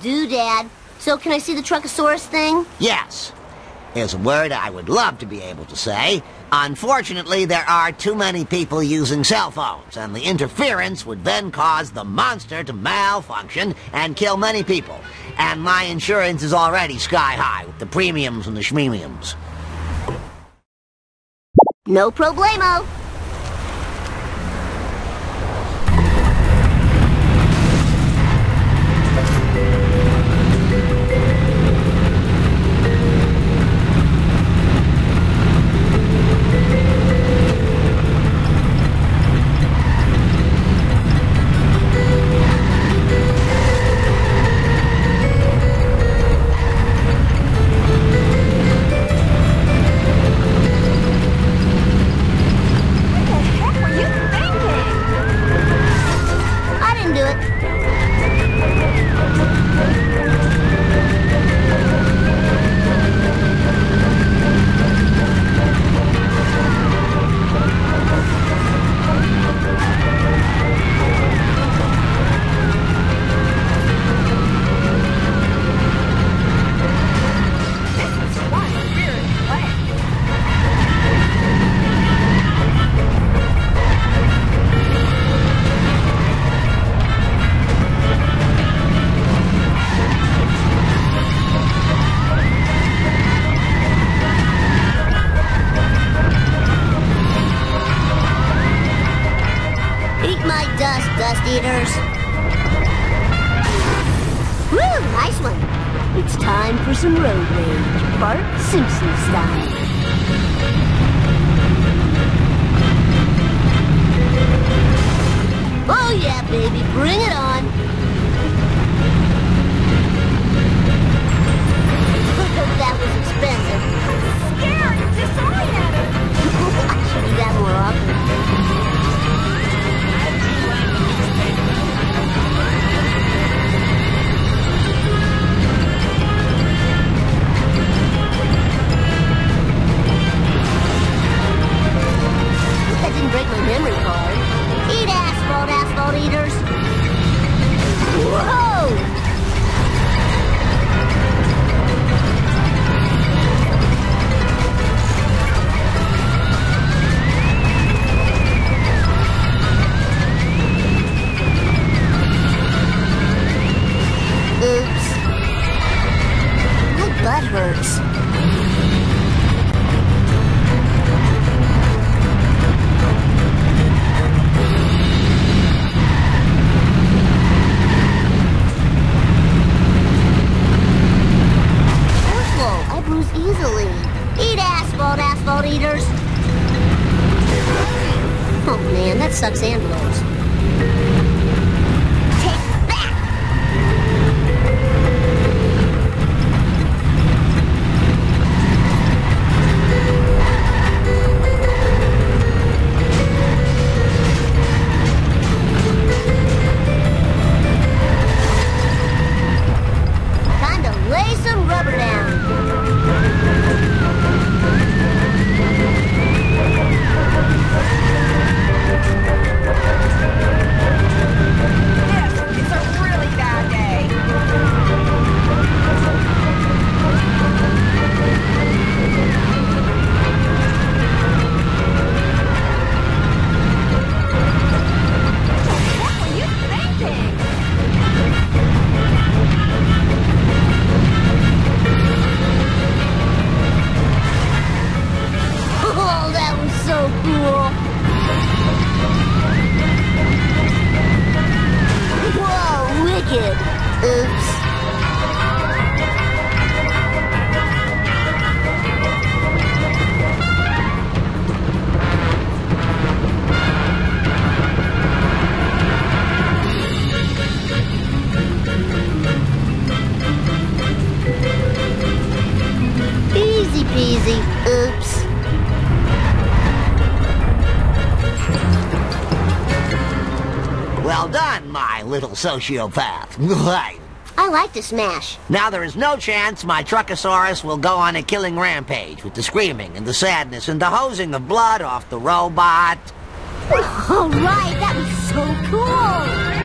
do, Dad. So can I see the Truckosaurus thing? Yes. Here's a word I would love to be able to say. Unfortunately, there are too many people using cell phones, and the interference would then cause the monster to malfunction and kill many people. And my insurance is already sky high with the premiums and the schmemiums. No problemo. Dust eaters. Woo, nice one. It's time for some road rage, Bart Simpson style. Oh yeah, baby, bring it on. That was expensive. I'm scared and disoriented. I should do that more often. Break my memory card. Eat asphalt, asphalt eaters. Whoa! Oops. My butt hurts. Easily. Eat asphalt, asphalt eaters. Oh man, that sucks and blows. Take that! Time to lay some rubber down. Oops. Easy peasy. Oops. Well done, my little sociopath. I like to smash. Now there is no chance my Truckosaurus will go on a killing rampage with the screaming and the sadness and the hosing of blood off the robot. All right, that was so cool.